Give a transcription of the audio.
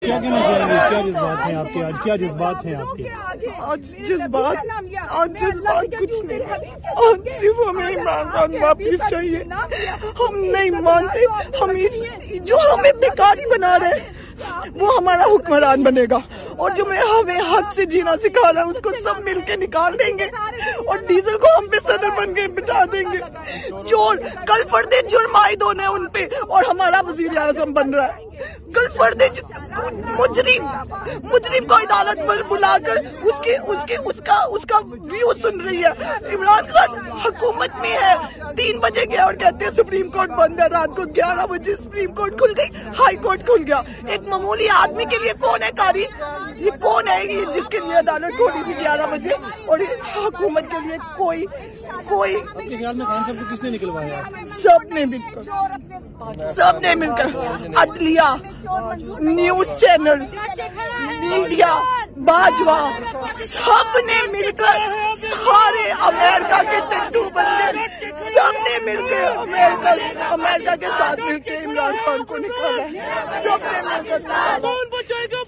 کیا کہنا چاہیں گے؟ کیا جذبات ہیں آپ کے آج؟ کیا جذبات ہیں آپ کے آج؟ جذبات کچھ نہیں، آج صرف ہمیں عمران خان واپس چاہیے. ہم نہیں مانتے ہم جو ہمیں بیکاری بنا رہے وہ ہمارا حکمران بنے گا، اور جو ہمیں حق سے جینا سکھا رہا ہے اس کو سب مل کے نکال دیں گے، اور ڈیزل کو ہم پہ صدر بن کے بٹھا دیں گے. چور کل فرد جرم عائد ہونے ان پہ، اور ہمارا وزیر اعظم بن رہا ہے. کل فرد مجرم کو عدالت پر بلا کر اس کا ویو سن رہی ہے. عمران خان حکومت میں ہے، 3 بجے گیا اور کہتے ہیں سپریم کورٹ بند ہے. رات کو 11 بجے سپریم کورٹ کھل گئی، ہائی کورٹ کھل گیا. ایک معمولی آدمی کے لیے کون ہے کاری؟ یہ کون ہے جس کے لیے عدالت کھولی تھی 11 بجے، اور حکومت کے لیے کوئی آپ کے خیال میں خان صاحب کو کس نے نکلوایا؟ سب نے مل کر عدلیہ، نیوز چینل، میڈیا، باجوا، سب نے مل کر، سارے امریکہ کے ٹٹو بندے سب نے مل کے امریکہ کے ساتھ مل کے عمران خان کو نکالا. سب نے مل کر